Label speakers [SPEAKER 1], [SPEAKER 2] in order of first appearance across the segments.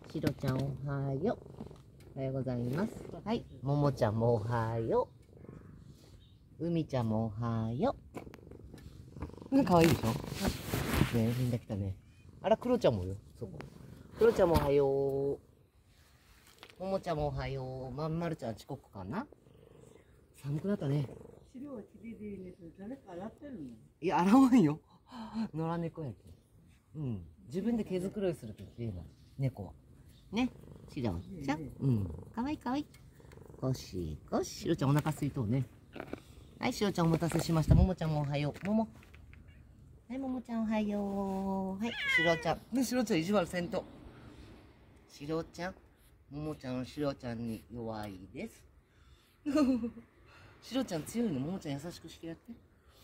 [SPEAKER 1] しろちゃんおはよう。おはようございます。はい。ももちゃんもおはよう。うみちゃんもおはよう。かわいいでしょ。ねえ、みんな来たね。あら、クロちゃんもよ。そこ。クロちゃんもおはよう。ももちゃんもおはよう。まんまるちゃん遅刻かな。寒くなったね。
[SPEAKER 2] 白はきれいでいいね。誰か洗ってるの？
[SPEAKER 1] いや、洗わんよ。野良猫やけ。うん。自分で毛づくろいするときれいな猫は。ね。しろちゃん。うん。かわいいかわいい。ゴシゴシ。しろちゃんお腹すいとうね。はい、しろちゃんお待たせしました。ももちゃんもおはよう。もも。はい、ももちゃんおはよう。はい、しろちゃん。ね、しろちゃん意地悪せんと。しろちゃん。ももちゃん、しろちゃんに弱いです。しろちゃん強いの。ももちゃん優しくしてやって。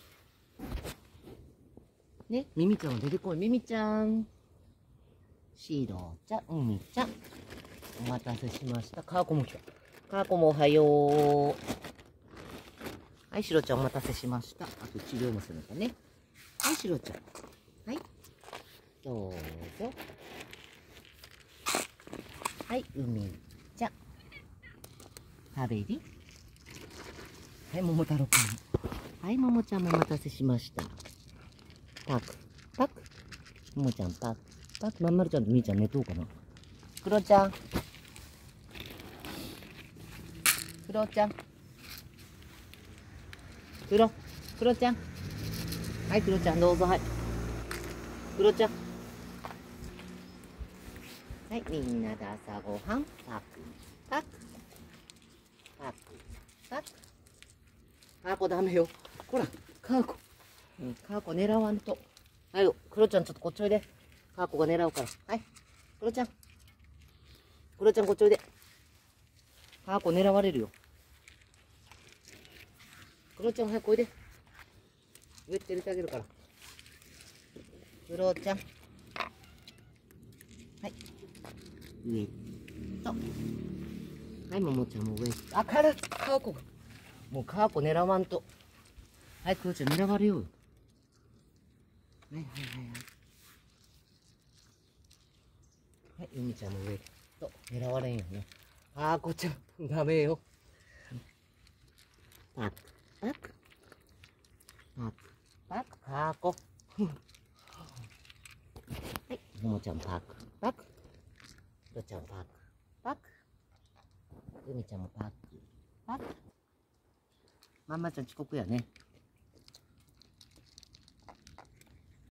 [SPEAKER 1] ね、みみちゃんは出てこい。みみちゃん。しろちゃん、うみちゃん。お待たせしました。かーこも来た。かーこもおはよう。はい、しろちゃんお待たせしました。あと治療もするんだね。はい、しろちゃん。はい。どうぞ。はい、うみちゃん。食べり。はい、もも太郎くん。はい、ももちゃんもお待たせしました。パク、パク。ももちゃん、パク、パク。まんまるちゃんとみーちゃん寝とうかな。クロちゃん。クロちゃん。クロちゃん。はい、クロちゃん、どうぞ、はい。クロちゃん。はい、みんなで朝ごはん。パク、パク。パク、パク。カーコダメよ。ほら、カーコ。うん、カーコ狙わんと。はいよ、クロちゃんちょっとこっちおいで。カーコが狙うから。はい。クロちゃん。クロちゃんこっちおいで。カーコ狙われるよ。クロちゃん早くおいで。上って入れてあげるから。クロちゃん。はい。上と。はい、ももちゃんも上。あ、カーコが。もうカーコ狙わんと。はい、クロちゃん狙われようよ。はいはいはいはい。はい、うみちゃんも上と狙われんよね。あーこちゃん、ダメよ。パク、パク。パク、パク、パーコ。はい、ももちゃんパク、パク。ろちゃんパク、パク。うみちゃんもパク、パク。まんまちゃん遅刻やね。